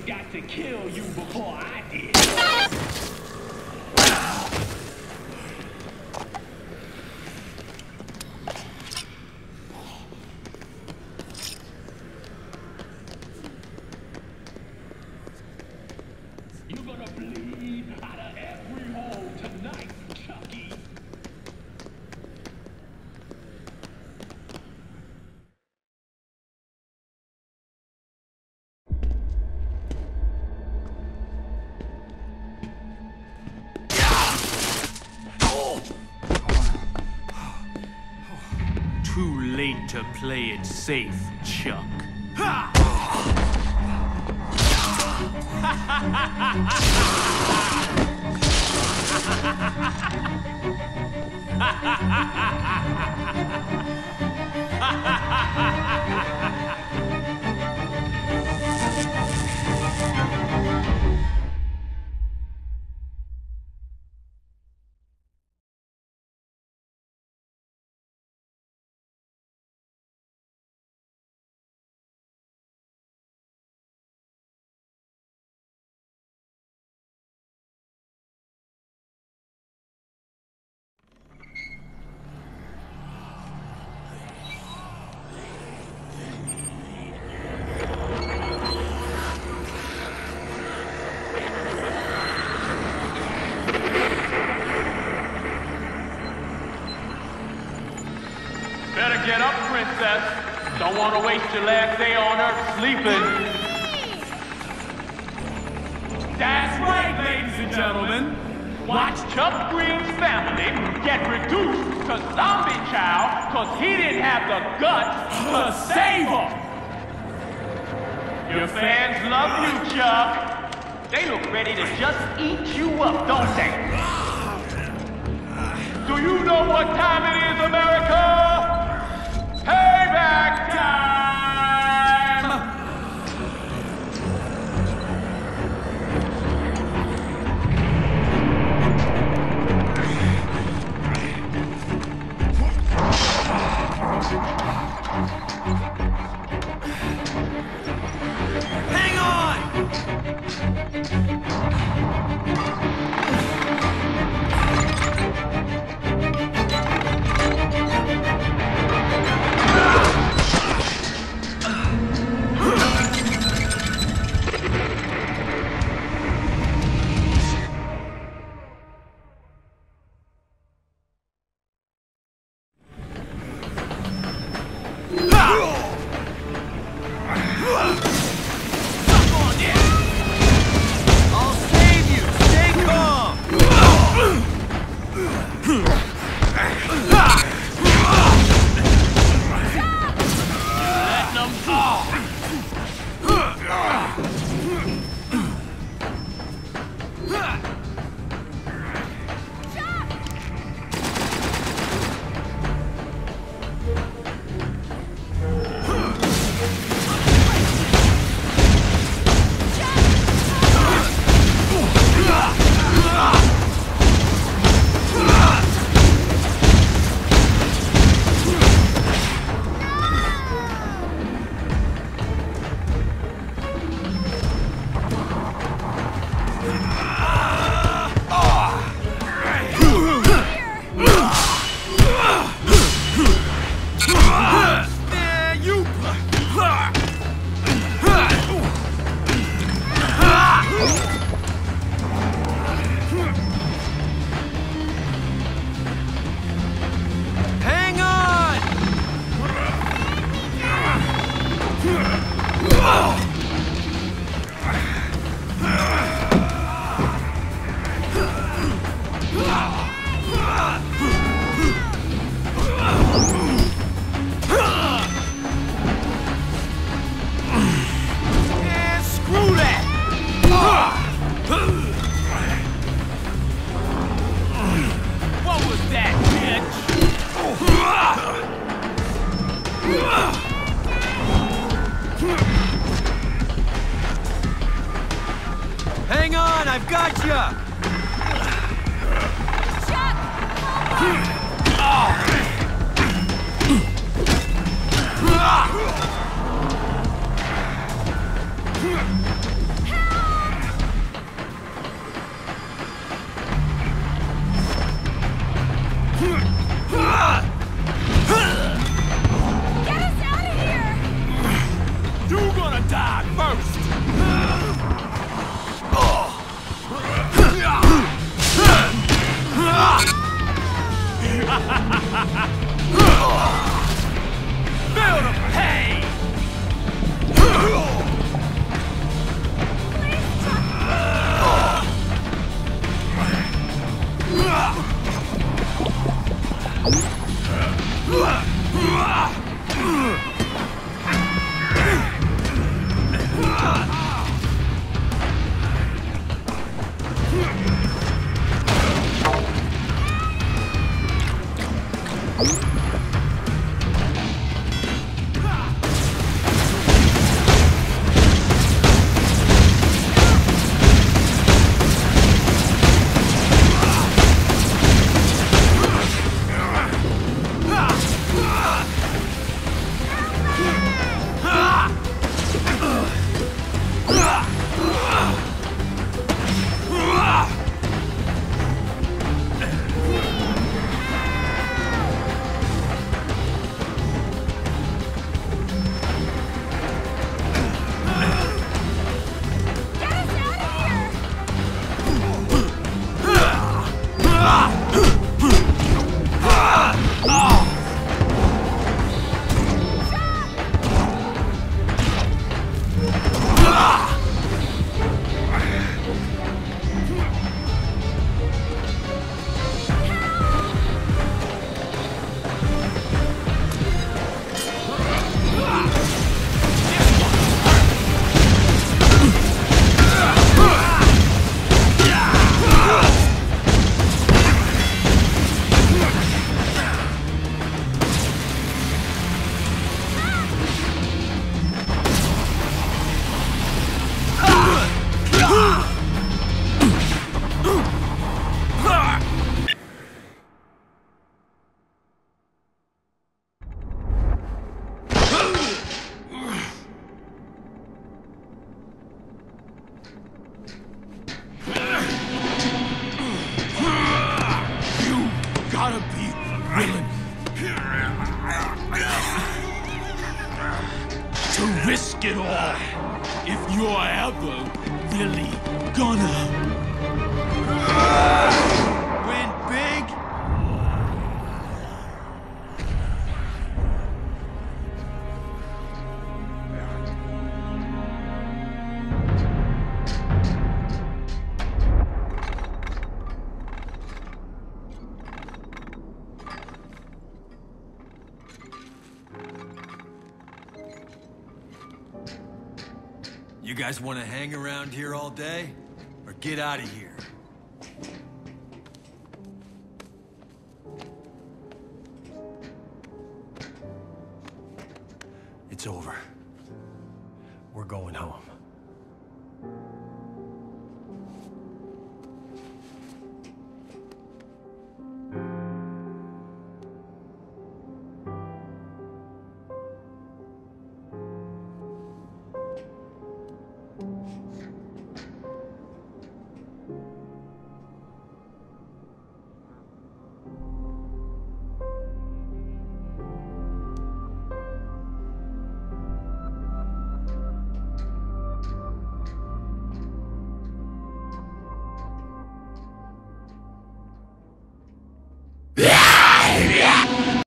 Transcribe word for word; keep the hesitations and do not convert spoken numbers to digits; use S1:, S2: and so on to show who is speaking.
S1: got to kill you before I did. You're gonna bleed out of every hole tonight, Chucky. Too late to play it safe, Chuck. Ha! Better get up, princess. Don't want to waste your last day on Earth sleeping. That's right, ladies and gentlemen. Watch Chuck Green's family get reduced to zombie chow because he didn't have the guts to save them. Your fans love you, Chuck. They look ready to just eat you up, don't they? Do you know what time it is, America? Payback time!
S2: Hang on! Hang on, I've got you!
S3: Help!
S1: To risk it all, if you're ever really gonna
S2: Win big? You guys want to hang around here all day? Or get out of here? It's over. We're going home.